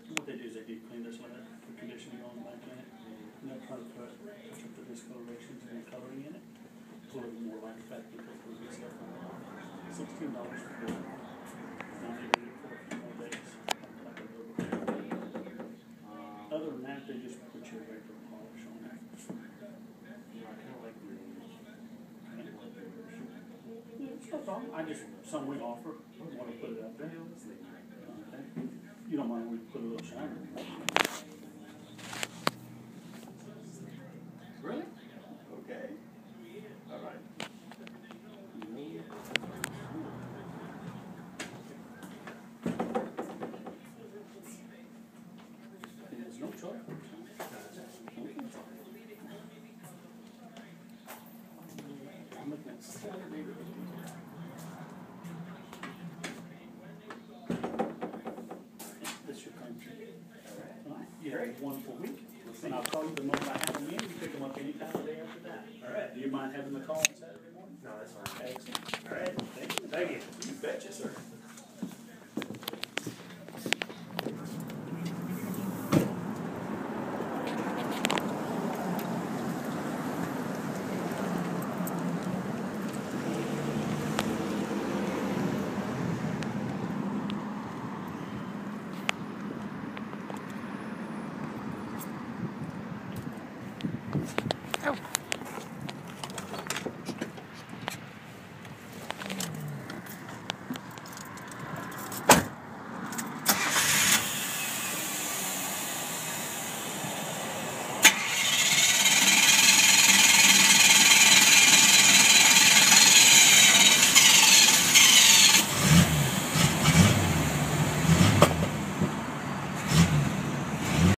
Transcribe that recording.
what they do is they deep clean this with it, the conditioning on the back in it, and they'll try to touch up the discolorations and the coloring in it. It's a little more like fat people for this stuff. $16 for good. Now they do it for a few more days. Like a little bit. Other than that, they just put your vapor polish on it. Yeah, I kind of like the Yeah, it's no problem. Some we offer. We want to put it up there. Okay. You don't mind we put a little shiner. Really? Okay. All right. There's no choice. I'm looking at Saturday. This your country. All right. You have a wonderful week. And I'll call you the moment I have them in. You pick them up any time of day after that. All right. Do you mind having the call on Saturday morning? No, that's fine. Excellent. All right. Thank you. Thank you. You betcha, sir.